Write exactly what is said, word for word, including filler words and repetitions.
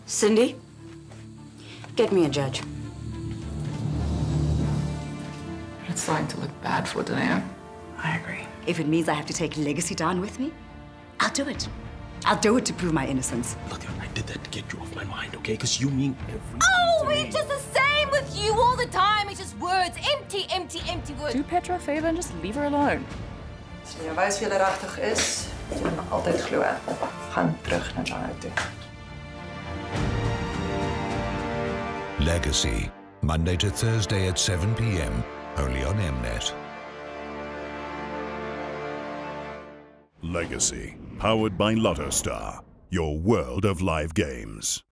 Cindy, get me a judge. It's starting to look bad for Danae. I agree. If it means I have to take Legacy down with me, I'll do it. I'll do it to prove my innocence. Look, I did that to get you off my mind, okay? Because you mean everything Oh, to me. it's just the same with you all the time. It's just words. Empty, empty, empty words. Do Petra a favor and just leave her alone. As jy wys wie jy regtig is, jy moet my altyd glo. Gaan terug na John toe. Legacy, Monday to Thursday at seven p m, only on Mnet. Legacy, powered by Lotto Star, your world of live games.